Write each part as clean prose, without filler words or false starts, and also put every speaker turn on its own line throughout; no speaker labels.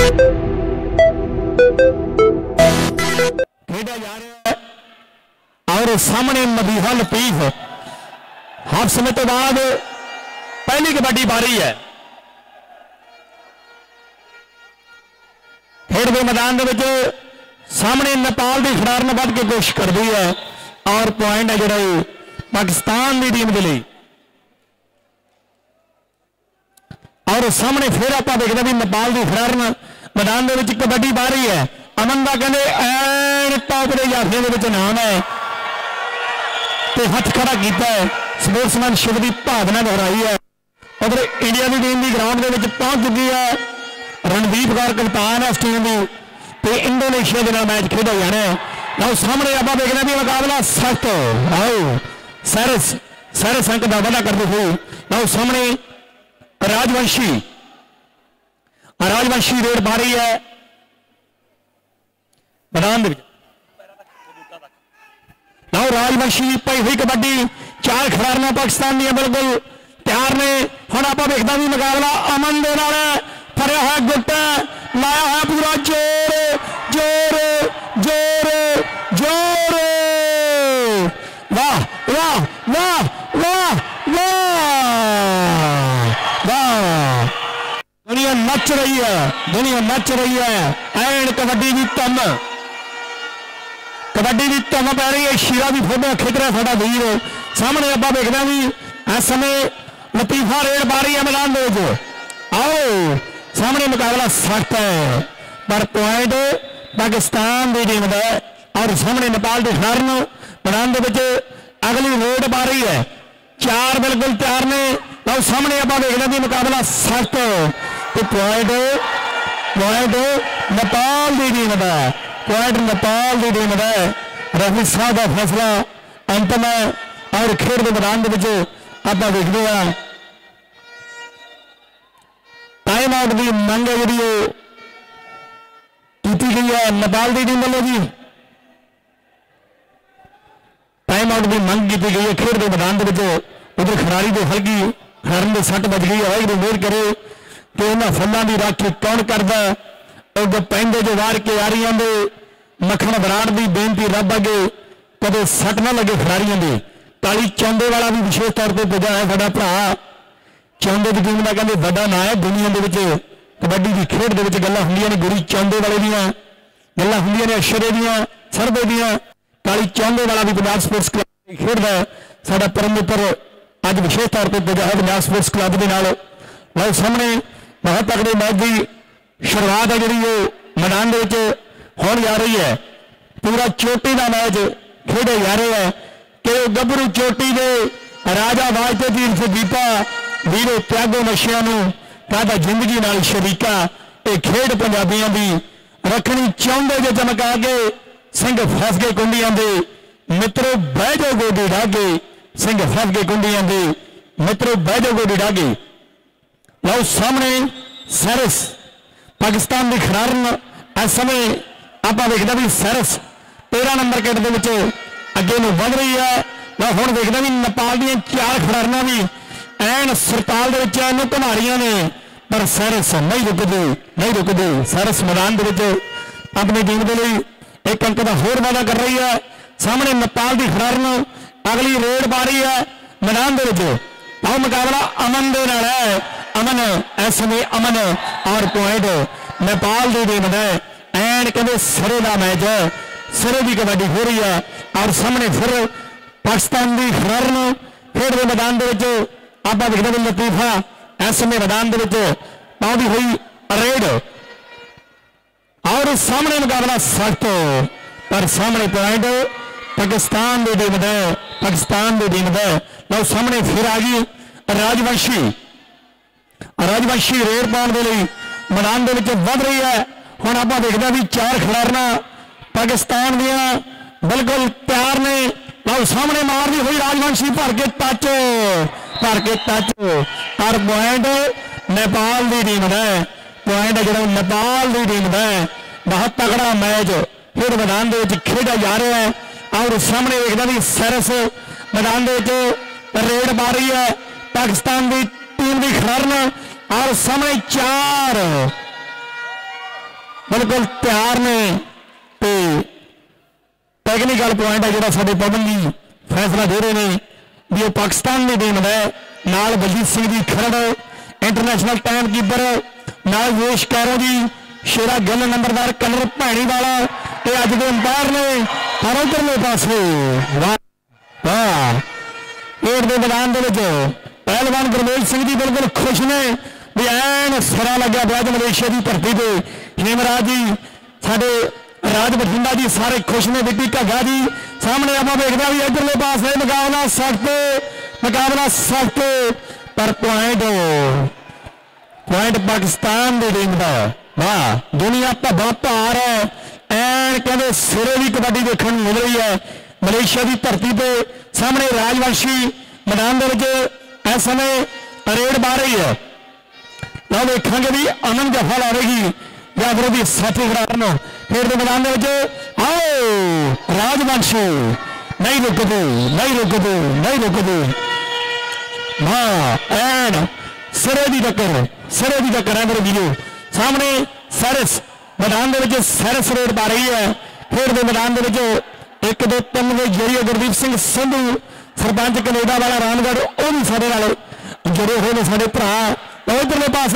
खेड़ा जा रहा है और सामने मदीहा लतीफ हाफ समय तो बाद पहली कबड्डी बारी है। खेड के मैदान के सामने नेपाल की खिडार ने बढ़ के कोशिश करती है और पॉइंट है जो पाकिस्तान की टीम के लिए। और सामने फिर आप देखते भी नेपाल की खिडार मैदान के कबड्डी बारी है। अमन का कहते एन टॉप के जाफिया के नाम है तो हथ खड़ा किया है। स्पोर्ट्समैनशिप की भावना दोहराई है। उधर इंडिया की टीम की ग्राउंड के पहुंच चुकी है। रणदीप कौर कप्तान है इस टीम की तो इंडोनेशिया के नाल मैच खेड़ा जाना है। लो सामने आप देखते भी मुकाबला सख्त आओ सैरस अंक का वादा करते हुए लो सामने राजवंशी रेड पा रही है मैदान। लो राजवंशी पाई हुई कबड्डी चार खिलाड़ियों पाकिस्तान दी बिल्कुल तैयार ने। हम आप देखता भी मुकाबला अमन दे नाल फरिया है गुट लाया है पूरा जोर जोर जोर जोर वाह वाह वाह वाह वाह वाह। दुनिया नच रही है, दुनिया नच रही है। एन कबड्डी की धुन पै रही है। शीरा भी फोटो खिंच रहा साडा वीर। सामने आप देखते भी इस समय लतीफा रेड पा रही है मैदान में। आओ सामने मुकाबला सख्त है पर पॉइंट पाकिस्तान की टीम का। और सामने नेपाल के खिलाड़ी मैदान के अगली रेड पा रही है। चार बिल्कुल तैयार ने। तो सामने आप देखते भी मुकाबला सख्त तो पॉइंट नेपाल की टीम का। पॉइंट नेपाल की टीम का। रफी साहब का फैसला अंतिम है। और खेल के मैदान के आप देखते हैं टाइम आउट की मंग है जी की गई है नेपाल की टीम वालों जी। टाइम आउट की मंग की गई है खेल के मैदान के। उधर खिलाड़ी को हल्की खिलाड़ी की सट बज गई है। वाहिगुरू मेहर करे कि उन्होंने फलों की राखी कौन करता और जो पेंडे जो वार के आ रही हैं मक्खन बराड़ की बेनती रब अगे कदे सट ना लगे खिलाड़ियों की। ताली चौंदे वाला भी विशेष तौर पर पुजा है साडा भरा। चौंदे की टीम का कहते बड़ा ना है दुनिया के कबड्डी की खेड के गल्लां हुंदियां ने। गुरी चौंदे वाले दियां गल्लां हुंदियां ने, अशरे दियां सरबे दियां। ताली चौंदे वाला भी पंजाब स्पोर्ट्स क्लब खेडदा है। साडा परम मित्र अज विशेष तौर पर पुजा है पंजाब स्पोर्ट्स क्लब के नाल। लो सामने बहुत तगड़े मैच की शुरुआत है जी मैदान के होने जा रही है। पूरा चोटी का मैच खेडे जा रहे हैं कि गभरू चोटी के राजा वाजते तीर सदीपा वीरो त्यागो नशिया कहता जिंदगी नाल शरीका। ये खेड पंजाबियों की रखनी चाहते जो चमका के सिंह फस गए कुंडियां दे मित्रों बह जाओ गोडी डागे। सिंह फस गए कुंडियां दे मित्रों बह जाओ गोडी डागे। लो सामने सैरस पाकिस्तान की खिलाड़ी इस समय आप देखते भी सैरस 13 नंबर कैट के अगे बढ़ रही है। हम देखते भी नेपाल दी चार खिलाड़ियां भी एन सरताल घुमा रही ने पर सैरस नहीं रुकती। सैरस मैदान के अपनी टीम के लिए एक अंक का होर वादा कर रही है। सामने नेपाल की खिलाड़ी अगली रेड पा रही है मैदान के। आओ मुकाबला अमन के नाल है। अमन इस समय अमन और पॉइंट नेपाल की टीम है। एन कहते सिरे का मैच है, सिरे की कबड्डी हो रही है। और सामने फिर पाकिस्तान की खिलाड़ी खेड के मैदान के आप देखते हैं लतीफा इस समय मैदान के पाँदी हुई रेड। और सामने मुकाबला सख्त पर सामने पॉइंट पाकिस्तान की टीम है। पाकिस्तान की टीम है। लो सामने फिर आ गई राजवंशी रेड पाने के लिए मैदान के बढ़ रही है। हम आप देखते भी चार खिलाड़ियां पाकिस्तान दियां बिल्कुल तैयार ने। लो सामने मारती हुई राजवंशी भर के टच और पॉइंट नेपाल की टीम है। पॉइंट जो नेपाल की टीम है। बहुत तगड़ा मैच फिर मैदान के खेड़ा जा रहा है। और सामने देखते भी सैरस मैदान के रेड पा रही है पाकिस्तान की टीम की खिलाड़ी। और सामने चार बिल्कुल तैयार ने ते टैक्नीकल पॉइंट है जो साडे पवन जी फैसला दे रहे हैं भी पाकिस्तान की टीम है नाल Baljit Singh ji Kharar international time keeper नाल योश कैरो जी शेरा गिल नंबरदार कलर भैणी वाला ते अज के अंपायर ने पर उधरले पासे खेड के मैदान के पहलवान गुरमेल सिंह जी बिल्कुल खुश ने भी एन सिरा लग्या पिया मलेशिया की धरती से हेमराज जी साडे राज बठिंडा जी सारे खुश ने बिट्टी घग्गा जी सामने आप देखते भी इधरले पास मुकाबला सख्त पर पॉइंट पाकिस्तान की टीम का वाह दुनिया भब्बा भार है एन कहते सिरे की कबड्डी देखने मिल रही है मलेशिया की धरती पे सामने राजवंशी मैदान इस समय परेड पा रही है लो देखा भी अमन जफा ला रही या फिर भी साथी खिलाड़ी खेड के मैदान आओ राजवंशी नहीं रुकते हाँ एन सिरे की टक्कर है मेरे वीडियो सामने सैरस मैदान सैरस रेड पा रही है खेड के मैदान एक दो तीन के जरिए गुरदीप सिंह संधू सरपंच कनेडा वाला रामगढ़ वह भी साढ़े जुड़े हुए हैं साढ़े भरा उधरले पास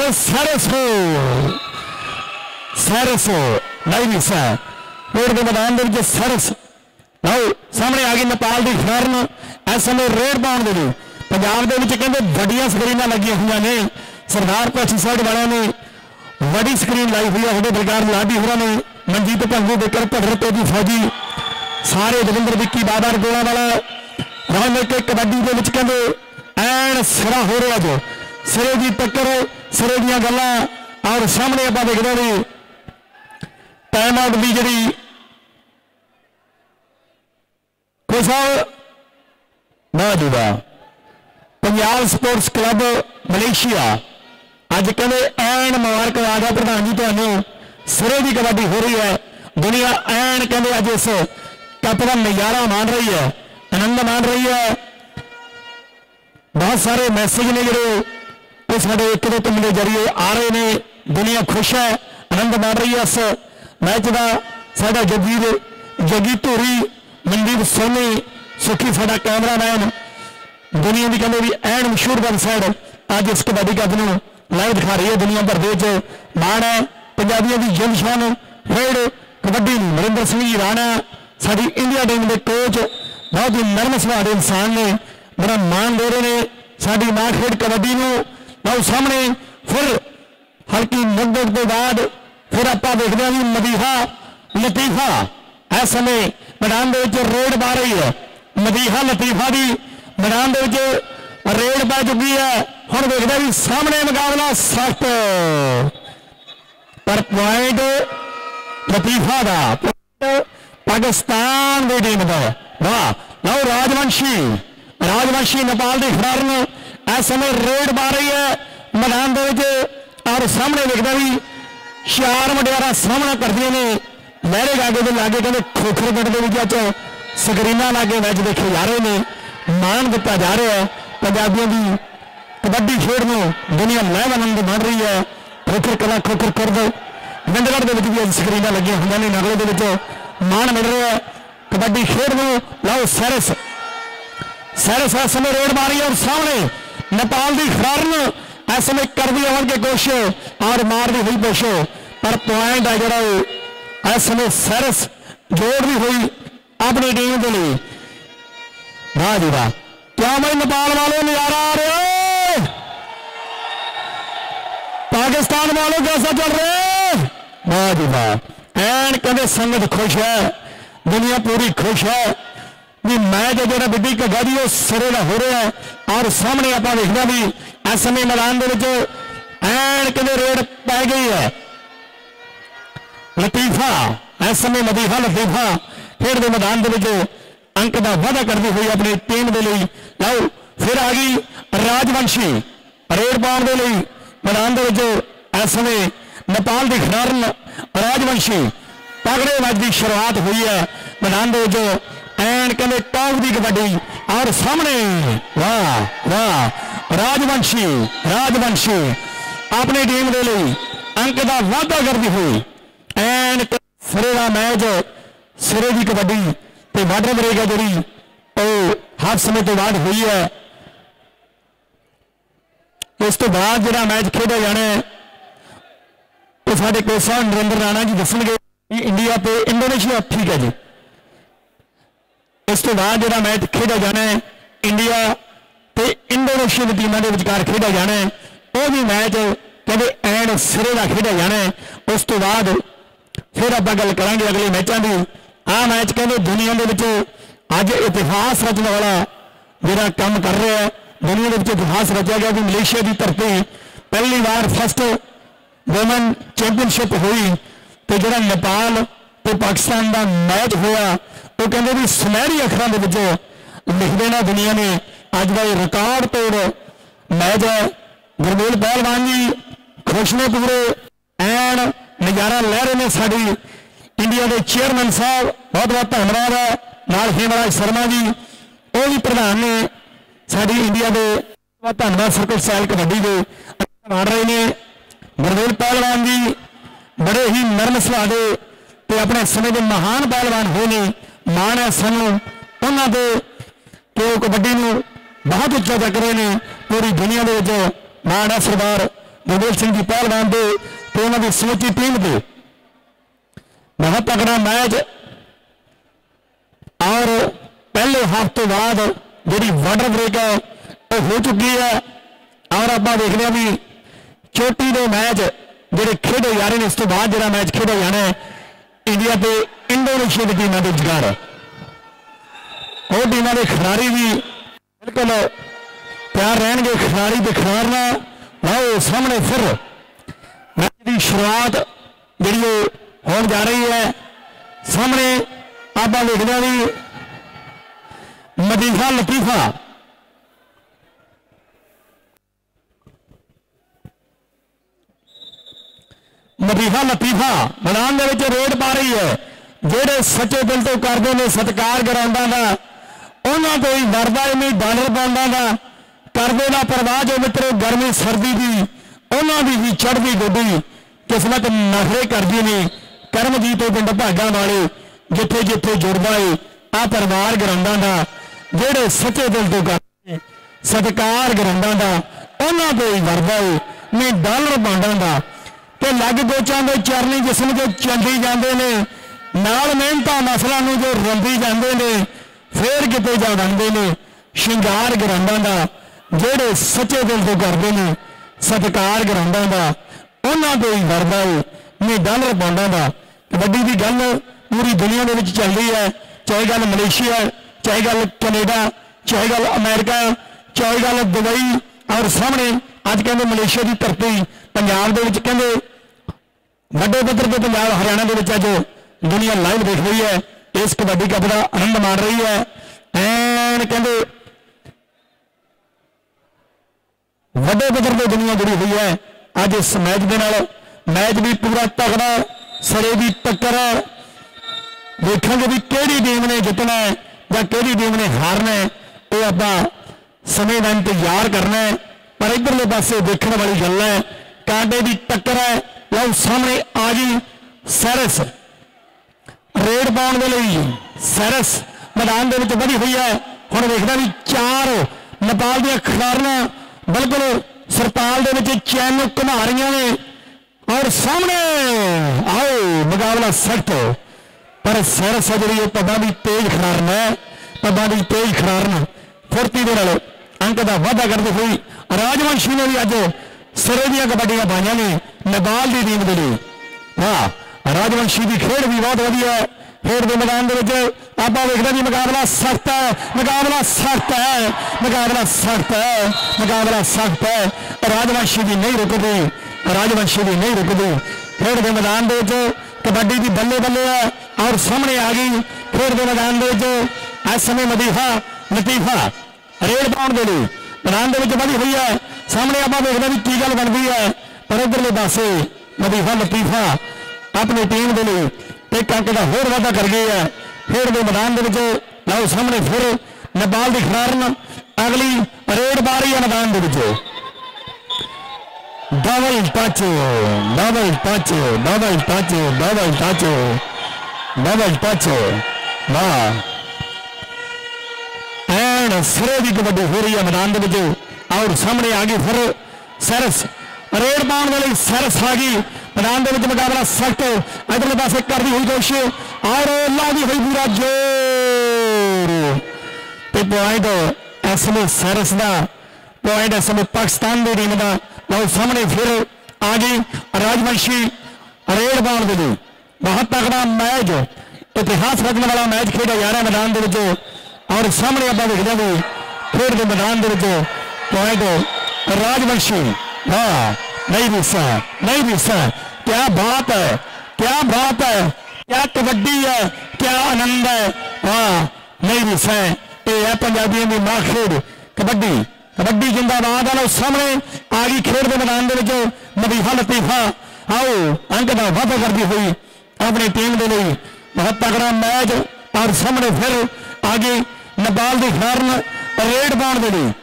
सैरस नहीं भी सै खेड के मैदान सैरस लो सामने आ गई नेपाल की खिलाड़न इस समय रेड पाने के लिए पंजाब के कहते वड्डियां स्क्रीन लगी हुई ने सरदार पक्षी साइड वाले ने वड्डी स्क्रीन लाई हुई है होटे बलकार लाडी होर ने मनजीत भंगू बेकर भगर तेजी फौजी सारे दविंदर विक्की बाबा रगोला वाला राम के कबड्डी के कहते एन सिरा हो रहा जो सिरे की टक्कर सिरे दी गल्लां और सामने आप देखते भी टाइम आउट की जी मौजूदा पंजाब स्पोर्ट्स क्लब मलेशिया अज कहते एन मुबारकबाद है प्रधान जी तुहानू सिरे की कबड्डी हो रही है दुनिया एन कहते अज इस कप का नजारा मान रही है आनंद मान रही है बहुत सारे मैसेज ने जो साढ़े एक दो तुम के जरिए आ रहे हैं दुनिया खुश है आनंद मान रही है इस मैच का साडा जगी धूरी मनदीप सोनी सुखी साडा कैमरामैन दुनिया की कहते भी एन मशहूर वेबसाइट अज इस कबड्डी कप को लाइव दिखा रही है दुनिया भर के मान है पंजाबियों की जिंद शान खेड कबड्डी नरेंद्र सिंह जी राणा साडी इंडिया टीम के कोच बहुत ही नरम सुभाव के इंसान ने बड़ा मान दे रहे हैं साडी मां खेड कबड्डी लो सामने फिर हल्की मुद्दत के बाद फिर आप देखते हैं मदीहा लतीफा इस समय मैदान रेड पा रही है मदीहा लतीफा की मैदान रेड पै चुकी है हम देखते भी सामने मुकाबला सख्त पर पॉइंट लतीफा का पाकिस्तान की टीम का वाह लो राजवंशी नेपाल की खिलाड़न इस समय रेड पा रही है मैदान और सामने देखते भी चार मुटियारा सामना करदियां ने लहरे गागे के लागे कहते खोखर पिंड के स्क्रीना लागे मैच देखे जा रहे हैं मान दिता जा रहा है पंजाबियों की कबड्डी खेड में दुनिया लैव आनंद मान रही है खोखर कला खोखर करद विंडगढ़ के भी स्क्रीना लगी हुई ने नगले के मान मिल रहा है कबड्डी खेड में लो सैरस इस समय रेड मारी और सामने नेपाल की खिलाड़न इस समय कर दी आने की कोशिश और मार दी हुई कोशिश पर पॉइंट है जो इस समय सैरस जोड़ भी हुई अपनी टीम के लिए वाह जी वाह क्या भाई नेपाल वालों नजारा आ रहे हो पाकिस्तान वालों कैसा चल रहा है वाह जी वाह एन कहते संगत खुश है दुनिया पूरी खुश है भी मैच जो बिड्डी घग्गा जी सिरे का हो रहा है और सामने आप देखना भी इस समय मैदान के एन कहते रेड पै गई है लतीफा इस समय मदीहा लतीफा खेड के मैदान के अंक का वादा करती हुई अपनी टीम के लिए लो फिर आ गई राजवंशी रेड पाने के लिए मैदान के इस समय नेपाल की खिलाड़न राजवंशी तगड़े मैच की शुरुआत हुई है मैदान के एन कहते टॉप की कबड्डी और सामने वाह वाह राजवंशी अपनी टीम के लिए अंक का वादा करती हुई एन सिरे का मैच सिरे की कबड्डी तो वाटर ब्रेक है जी हाफ समय तो बाद हुई है। इस तो बाद जो मैच खेड़ा जाना है वो साढ़े कोच साहब नरेंद्र राणा जी दसणगे इंडिया तो इंडोनेशिया ठीक है जी। इस तो बाद जो मैच खेड़ा जाना है इंडिया तो इंडोनेशिया की टीमों के विचकार खेड़ा जाना है वो भी मैच कहते एंड सिरे का खेड़ा जाना है। उस तो बाद फिर आप गल करांगे अगले मैचों की। आ मैच कहते दुनिया के अज इतिहास रचने वाला जोड़ा काम कर रहा है दुनिया के इतिहास रचा गया कि मलेशिया की धरती पहली बार फर्स्ट वुमेन चैंपीयनशिप हुई तो जो नेपाल तो पाकिस्तान का मैच होया वो कहते भी सुनहरी अखरों के लिख देना दुनिया ने अज का रिकॉर्ड तोड़ मैच है। गुरमेल पहलवान जी खुश ने पूरे एन नज़ारा लै रहे हैं। साड़ी इंडिया के चेयरमैन साहब बहुत बहुत धन्यवाद है। नाल हेमराज शर्मा जी वो भी प्रधान ने साड़ी इंडिया के धन्यवाद सर्कल सैल कबड्डी के मार रहे हैं। गुरमेल पहलवान जी बड़े ही नरम सुभाव के अपने समय के महान पहलवान हुए ने मान है सानू उन्होंने कि वो कबड्डी बहुत उच्चा चक रहे हैं पूरी दुनिया के मान है सरदार गुरमेल सिंह जी पहलवान के तो उन्होंने समूची टीम के बहुत तगड़ा मैच और पहले हाफ तो बाद जी वाटर ब्रेक है वो हो चुकी है और आप देख रहे भी चोटी के मैच जोड़े खेडे जा रहे हैं। इस तो बाद जो मैच खेडा जाना है इंडिया के इंडोनेशिया की टीमों के विचकार वो टीमों के खिलाड़ी भी बिल्कुल तैयार रहेंगे। खिलाड़ी तो खिलारना आओ सामने फिर मैच की शुरुआत जी हो जा रही है। सामने आप देखते हैं भी मदीहा लतीफा मदीहा लतीफा मैदान के रेड पा रही है। जेडे सच्चे दिल तो करते हैं सत्कार ग्राउंडा का उन्होंने तो ही डरदा नहीं डॉलर पाँदा का करते ना परवाह जो मित्रों गर्मी सर्दी की उन्होंने भी चढ़ती गोडी किस्मत नखरे करती नहीं करमजीत पिंड भागा वाले जिथे जिथे जुड़ता है आ परिवार ग्राउंडा का जेडे सच्चे दिल तो करते सत्कार ग्राउंडा का उन्होंने तो ही डरदा है नहीं डॉलर पाँडा का तो लग गोचा के चरनी जिसम जो चलती जाते हैं नाल मेहनत नसलों में जो रंधी जाते हैं फिर किते जा बनते हैं श्रृंगार ग्राउंडा का जेडे सच्चे दिल तो करते हैं सत्कार ग्राउंडा का उन्होंने तो ही डरदा है नहीं डॉलर पाँडा का। कबड्डी की गल पूरी दुनिया के चल रही है चाहे गल मलेशिया चाहे गल कनेडा चाहे गल अमेरिका चाहे गल दुबई और सामने अज कहते मलेशिया की धरती पंजाब के कहते बड़े पद्धर पर पंजाब हरियाणा के अज दुनिया लाइव देख रही है इस कबड्डी कप का आनंद माण रही है। एन कहते बड़े पद्धर पर दुनिया जुड़ी हुई है अज इस मैच के नाल मैच भी पूरा तगड़ा सरे की टक्कर देखा भी किहड़ी टीम ने जितना है या किहड़ी टीम ने हारना है वो आप समय का इंतजार करना है। पर इधरले पासे देखने वाली गल है कांटे की टक्कर है लो सामने आ गई सैरस रेड पाने के लिए सैरस मैदान के बनी हुई है। हम देखना भी चार नेपाल दी खिलाड़ियां बिल्कुल सरताल के चैन को घुमा रही ने और सामने आओ मुकाबला सख्त पर सैरस है जी पदा भी तेज खिलाड़न है पदा भी तेज खिलाड़न फुर्ती के नाल अंक का वाधा करते हुए राजवंशी ने भी अज सिरे दी कबड्डियां पाइया ने नेपाल की टीम के लिए। वाह राजवंशी की खेड भी बहुत वधिया है। खेड के मैदान के आप देखते भी मुकाबला सख्त है मुकाबला सख्त है मुकाबला सख्त है मुकाबला सख्त है। राजवंशी भी नहीं रुकती राजवंशी भी नहीं रुकती। खेड के मैदान के कबड्डी की बल्ले बल्ले है और सामने आ गई खेड के मैदान के इस समय मदीहा लतीफा रेड पाउंड के लिए मैदान के बनी हुई है। सामने आप देखते भी की गल बनती है पर इधरले पासे मदीहा लतीफा अपनी टीम के लिए एक अंक का होर वाधा कर गई है। खेड के मैदान के लो सामने फिर नेपाल की खिलाड़न अगली रेड पा रही है मैदान के double touch double touch double touch double touch double touch वाह एंड सिरे की कबड्डी हो रही है मैदान के और सामने आ गई फिर सैरस रेड पाने वाली सैरस आ गई मैदान के मुकाबला सख्त इधरले पासे करती हुई कोशिश और लागी हुई पूरा जोर पॉइंट इसमें सैरस का पॉइंट इसमें पाकिस्तान की टीम का लो सामने फिर आ गई राजवंशी रेड पाने के लिए बहुत तगड़ा मैच इतिहास रचने वाला मैच खेड़ा जा रहा है मैदान के और सामने आप देखते हैं खेड के मैदान के पॉइंट राजवंशी हाँ नहीं मिसा क्या बात है क्या कबड्डी है क्या आनंद है हाँ नहीं मिसा है पंजाबियों की मां खेड कबड्डी जिंदाबाद है सामने आ गई खेड के मैदान के मदीहा लतीफा आओ अंक का वादा करती हुई अपनी टीम के लिए बहुत तगड़ा मैच और सामने फिर आगे नेपाल की खिलाड़न रेड पाने के लिए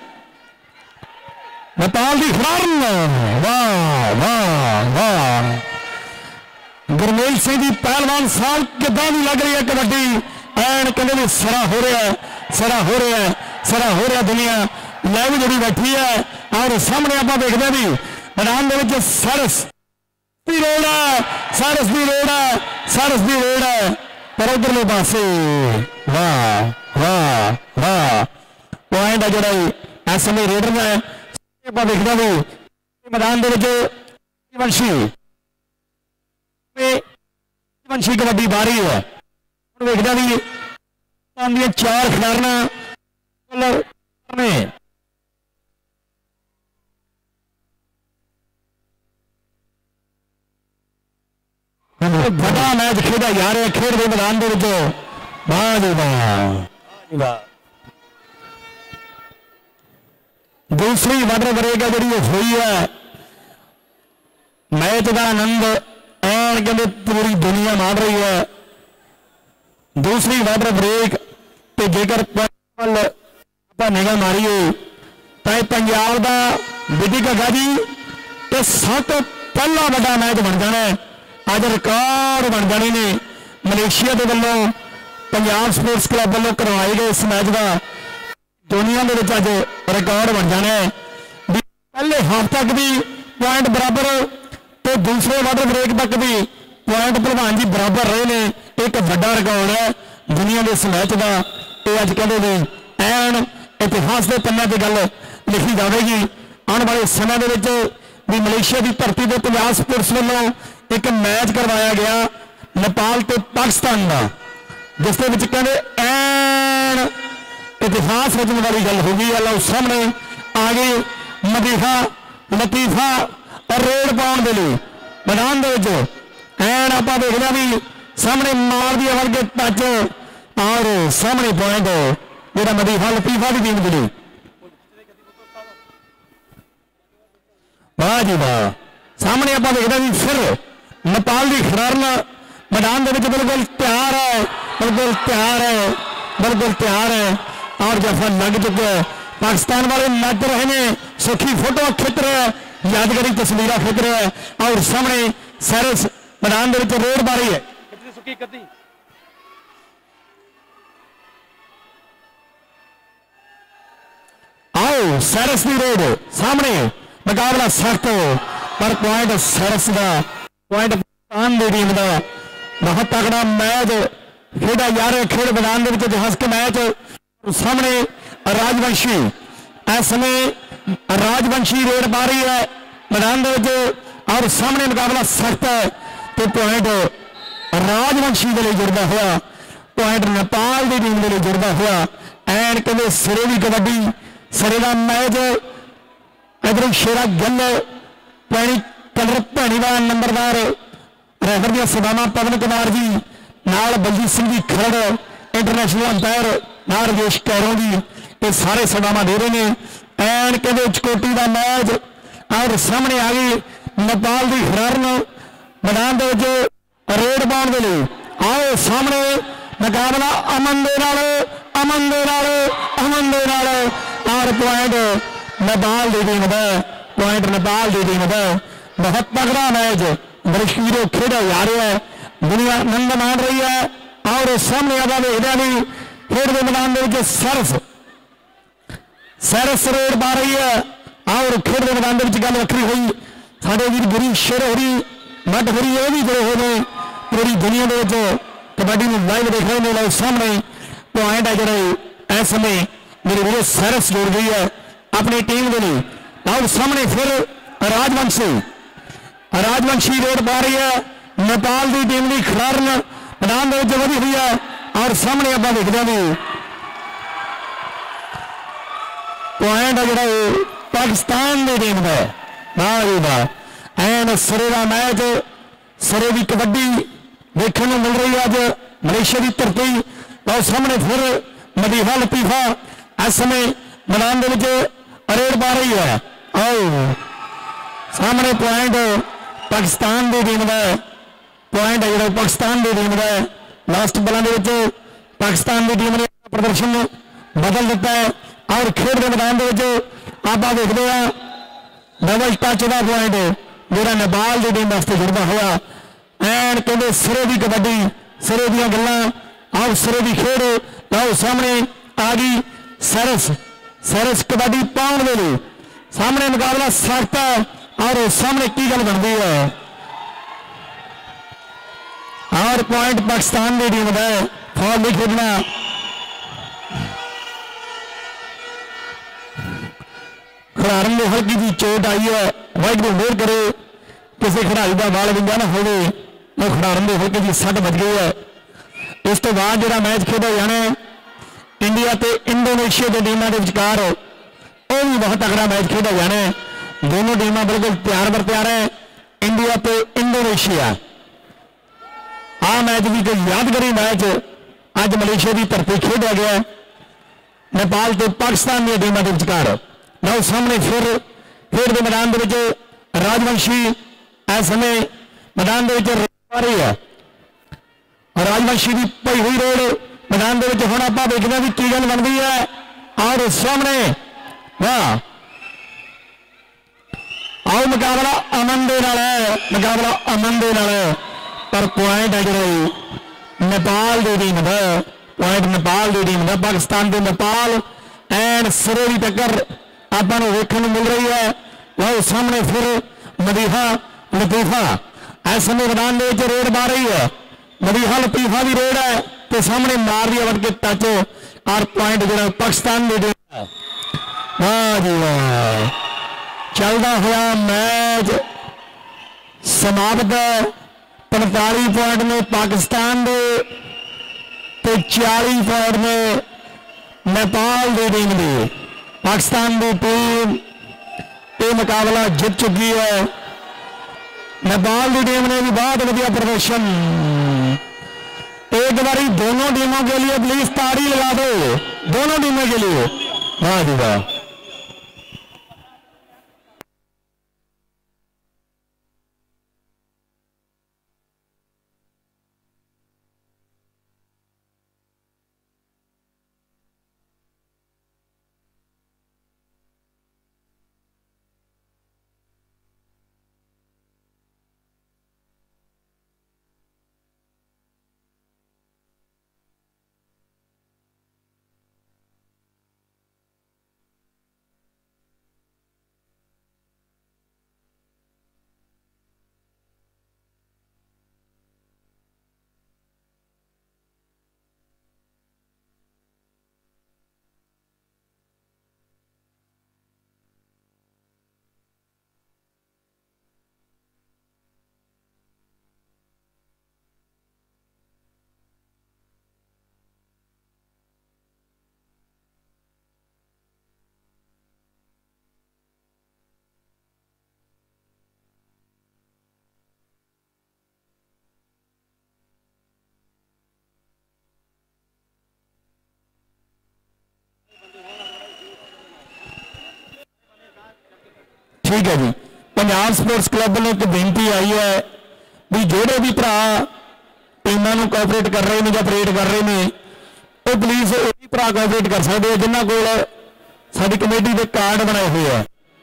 नेपाल की खिलाड़न वाह वाह वाह गुरमेल सिंह की पहलवान साल किदा भी लग रही है कबड्डी एन कहते भी सरा हो रहा है दुनिया लैब जी बैठी है और सामने आप देखते भी मैदान के सरस की रोड है पर उधरले पासे वाह वाह वाह पॉइंट है जोड़ा इस समय रेडर है देखना भी मैदान वंशी कबड्डी बारी है देखना भी चार खिलाड़ना बड़ा मैच खेड़ा जा रहा है खेड के मैदान दूसरी वाटर ब्रेक है जी हुई है मैच का आनंद एन कहते पूरी दुनिया मार रही है दूसरी वाटर ब्रेक तो जेकर निगाह मारीए तो पंजाब का बिडी घगा जी तो सब तो पहला बड़ा मैच बन जाना है अज रिकॉर्ड बन जाने ने मलेशिया के वालों पंजाब स्पोर्ट्स क्लब वालों करवाए गए इस मैच का दुनिया के अज रिकॉर्ड बन जाना है पहले हाफ तक भी पॉइंट बराबर तो दूसरे वाटर ब्रेक तक भी पॉइंट भलवान जी बराबर रहे ने एक बड़ा रिकॉर्ड है दुनिया के इस मैच का ये अज कहते भी एन इतिहास के पन्नों की गल लिखी जाएगी आने वाले समय के भी मलेशिया की धरती पर पंजाब स्पोर्ट्स वालों एक मैच करवाया गया नेपाल तो पाकिस्तान का जिसके कहते एन इतिहास रचने वाली गल होगी लो सामने आ गई मदीहा लतीफा और रेड पाने के लिए मैदान एन आप देखना भी सामने मार दिया वर्ग टच और सामने पॉइंट मेरा मदीहा लतीफा की टीम के लिए वाह जी वाह सामने आप देखना भी फिर नेपाल की खिलाड़न मैदान बिल्कुल तैयार है और जफा लग चुके पाकिस्तान वाले नच रहे हैं सुखी फोटो खिंच रहे हैं यादगारी तस्वीर खिंच रहे हैं और सामने सैरस मैदान रोड बारी है आओ सैरस की रोड सामने मुकाबला सख्त पर पॉइंट सैरस का पॉइंट पाकिस्तान की टीम का बहुत तगड़ा मैच खेड़ा जा रहा है खेड मैदान के इतिहास के मैच सामने राजवंशी इस समय राजवंशी रेड पा रही है मैदान और सामने मुकाबला सख्त है तो पॉइंट राजवंशी के लिए जुड़ता हुआ पॉइंट नेपाल की टीम के लिए जुड़ता हुआ एन कहते सिरे की कबड्डी सिरे का मैच इधर शेरा गल पैनी कलर भैनीवाल नंबरदार रेफर दी सेवावां पवन कुमार जी नाल बलजीत सिंह जी खरड़ इंटरनेशनल अंपायर नाल राजेश कैरों जी ये सारे सेवावां दे रहे हैं एन कहते चकोटी का मैच और सामने आ गई नेपाल की खिलाड़न मैदान रेड पाने के लिए आओ सामने मुकाबला अमन और पॉइंट नेपाल की टीम का पॉइंट नेपाल की टीम का। बहुत तगड़ा मैच बरशीरो खेड़ा जा रहा है, दुनिया आनंद मान रही है। और सामने आप देखते भी खेड के मैदान के सैरस रेड पा रही है। और खेड के मैदान के गल वक्री हुई साढ़े वीर गुरी शेर होरी मट होरी ये भी जुड़े हुए हैं पूरी दुनिया के कबड्डी में लाइव देख रहे हैं। सामने पॉइंट है जोड़े इस समय मेरे वीर सैरस जोड़ गई है अपनी टीम के लिए। और सामने फिर राजवंशी रेड पा रही है नेपाल की टीम की खिलाड़न मैदान वधी हुई है। और सामने आप देखते हैं पॉइंट है जोड़ा पाकिस्तान की टीम का। वाह जी वाह, एन सिरे का मैच, सिरे की कबड्डी देखने को मिल रही है अज मलेशिया की धरती। और सामने फिर मदीहा लतीफा इस समय मैदान रेड पा रही है। और सामने पॉइंट पाकिस्तान की टीम का, पॉइंट है जो पाकिस्तान की टीम का। लास्ट बलों के पाकिस्तान की टीम ने प्रदर्शन बदल दिता है। और खेड के मैदान आप देखते हैं डबल टच का पॉइंट जो नेपाल की टीम वास्ते जुड़ता हुआ। एन कहते सिरे की कबड्डी, सिरे दी गल्लां और सिरे की खेड। और सामने आ गई सैरस, सैरस कबड्डी पाउंड के लिए सामने मुकाबला सख्त है। और सामने की गल बनती है और पॉइंट पाकिस्तान की टीम का फॉल नहीं खेलना। खिलाड़ी को हल्की जी चोट आई है, वाहिगुरू मेहर करे किसी खिलाड़ी का वाल विंगा ना हो, खिलाड़ी को हल्की जी सट बज गई है। इस तो बाद जो मैच खेड़ा जाना इंडिया ते इंडोनेशिया के टीमों के विचकार वो भी बहुत तगड़ा मैच खेड़ा जाना है। दोनों टीमें बिल्कुल तैयार बर तैयार है। इंडिया ते इंडोनेशिया आ मैच भी कोई यादगारी मैच अज मलेशिया की धरती खेड़ा गया नेपाल ते पाकिस्तान दी टीमों के विचकार। लो सामने फिर खेड के मैदान राजवंशी इस समय मैदान आ रही है। राजवंशी की पई हुई रोड मैदान के हम आप देखते भी की गल बनती है। और सामने वाह आओ मुकाबला अमन दे नाल है, मुकाबला अमन दे नाल है। पर पॉइंट है जो नेपाल की टीम का, पॉइंट नेपाल की टीम का। पाकिस्तान के नेपाल एन सिरे की टक्कर आपको देखने मिल रही है। वह सामने फिर मदीहा लतीफा इस समय मैदान में रेड पा रही है। मदीहा लतीफा भी रेड है तो सामने मार दिया बन के टच। और पॉइंट जो पाकिस्तान की टीम है। वाह जी वाह, चलता हुआ मैच समाप्त। 45 पॉइंट में पाकिस्तान के 40 पॉइंट में नेपाल की टीम की। पाकिस्तान की टीम ये मुकाबला जीत चुकी है। नेपाल की टीम ने भी बहुत बढ़िया प्रदर्शन। एक बारी दोनों टीमों के लिए प्लीज ताड़ी लगा दो, दोनों टीमों के लिए। वाह जी वाह, ठीक है जी। पंजाब स्पोर्ट्स क्लब ने एक बेनती आई है भी जोड़े भी भरा टीमों कोऑपरेट कर रहे हैं या परेड कर रहे हैं तो प्लीज वो भी भरा कोऑपरेट कर सकते हैं जिन्होंने को साडी कमेटी के कार्ड बनाए हुए हैं।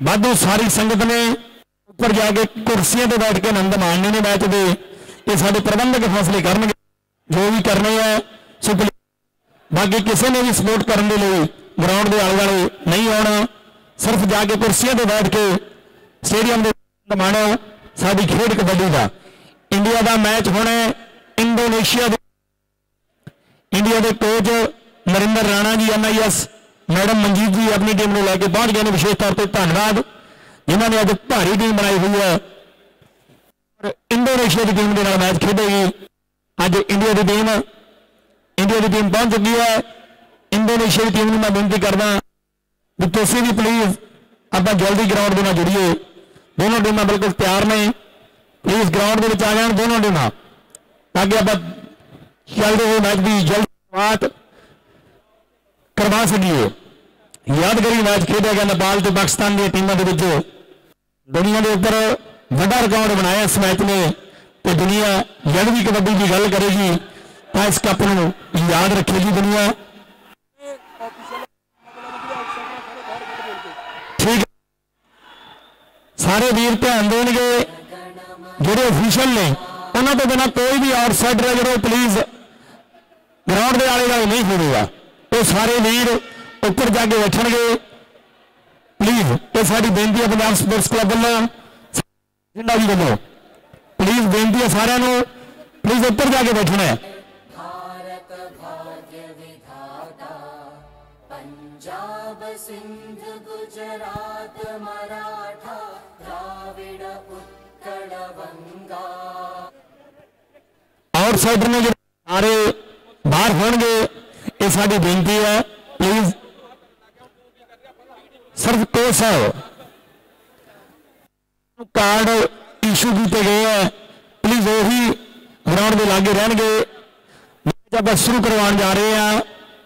वाधू सारी संगत ने ऊपर जाके कुर्सियों पर बैठ के आनंद माणने ने मैच के। ये साडे प्रबंधक फैसले करनगे जो भी करने हैं। सो बाकी किसी ने भी सपोर्ट करने के लिए ग्राउंड के आले दुआले नहीं आना, सिर्फ जाके कुर्सियों पर बैठ के स्टेडियम के माणो साडी खेड कबड्डी का। इंडिया का मैच होना इंडोनेशिया दे। इंडिया के coach Narinder Rana ji NIS, madam Manjeet ji अपनी टीम को लैके पहुंच गए। विशेष तौर पर धन्यवाद जिन्होंने अज भारी टीम बनाई हुई है और इंडोनेशिया की टीम के नाल मैच खेडेगी। अज इंडिया की टीम पहुंच चुकी है। इंडोनेशिया की टीम को मैं बेनती करदा भी तुसीं भी प्लीज आप जल्दी ग्राउंड के नाल जुड़िए। दोनों टीमां बिल्कुल तैयार ने, प्लीज ग्राउंड के आ जाए दोनों टीमां ताकि आप चलते हुए मैच की जल्द शुरुआत करवा सकिए। यादगारी मैच खेड़ा गया नेपाल तो पाकिस्तान की टीमों के विच। दुनिया के ऊपर बड़ा रिकॉर्ड बनाया इस मैच ने, तो दुनिया जब भी कबड्डी की गल करेगी तो इस कप को याद रखेगी दुनिया। ठीक, सारे वीर ध्यान देंगे जोड़े ऑफिशियल ने, उन्होंने तो बिना कोई भी आउटसाइडर है जो प्लीज ग्राउंड के आले दुआले नहीं होगा। वो सारे वीर ऊपर जाके बैठणगे प्लीज। ये साडी बेनती है पंजाब स्पोर्ट्स क्लब वालों जिंदा जी वालों, प्लीज बेनती है सारिਆਂ ਨੂੰ प्लीज ऊपर जाके बैठना है।
भारत भाग्य विधाता पंजाब सिंध गुजरात मराठा द्राविड़ उत्कल बंगा।
आउटसाइडर ने जो सारे बाहर होंगे, ये साडी बेनती है प्लीज। सिर्फ कोच साहब कार्ड इशू किए गए हैं, प्लीज वही ग्राउंड के लागे रहने। मैच आप शुरू करवाने जा रहे हैं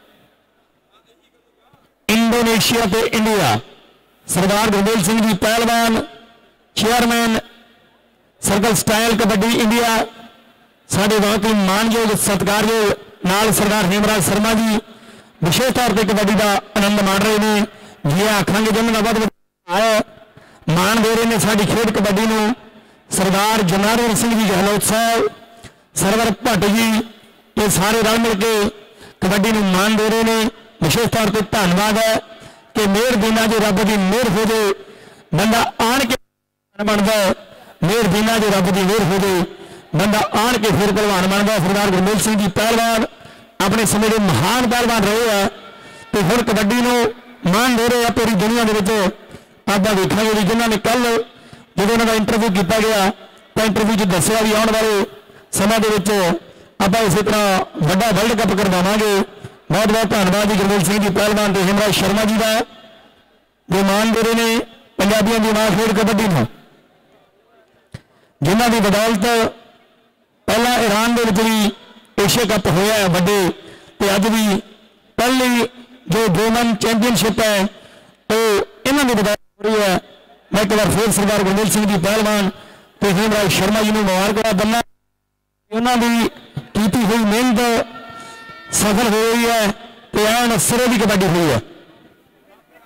इंडोनेशिया ते इंडिया। सरदार गुरमेल सिंह जी पहलवान, chairman circle style kabaddi India, साढ़े बहुत ही मानयोग सत्कारयोग नाल सरदार हेमराज शर्मा जी विशेष तौर पर कबड्डी का आनंद माण रहे हैं। जी आखांगे जिन्होंने बहुत आया मान दे रहे हैं साड़ी खेड कबड्डी में। सरदार जनारन सिंह जी गहलोत साहब, सरवर भट्ट जी, ये सारे रल मिल के कबड्डी में मान दे रहे हैं। विशेष तौर पर धन्यवाद है कि मेहर बिना जो रब की मेहर हो जाए बंदा आन के बनता है। मेहर बिना जो रब की मेहर हो जाए बंदा आन के फिर पहलवान बनता। सरदार गुरमेल सिंह जी पहलवान अपने समय के महान पहलवान रहे हैं, तो फिर कबड्डी को मान दे रहे हैं पूरी दुनिया के। आप देखा जी जिन्होंने कल जो उन्होंने इंटरव्यू किया गया तो इंटरव्यू च दसिया भी आने वाले समय आप इस तरह बड़ा वर्ल्ड कप करवावे। बहुत बहुत धन्यवाद जी गुरमेल सिंह जी पहलवान तो हेमराज शर्मा जी का जो मान दे रहे हैं पंजाबियों की मां खेड कबड्डी में, जिन्हों की बदौलत पहला ईरान के भी एशिया कप होया है बड़े, तो अज भी पहली जो वोमन चैंपीयनशिप है वो इन्हों की बदौलत हो रही है। मैं एक बार फिर सरदार गुरमेल सिंह जी पहलवान तो हेमराज शर्मा जी को मुबारकबाद दिना। उन्होंने की हुई मेहनत सफल हो रही है, तो एन सिरे की कबड्डी हुई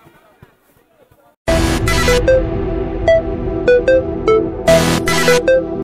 है।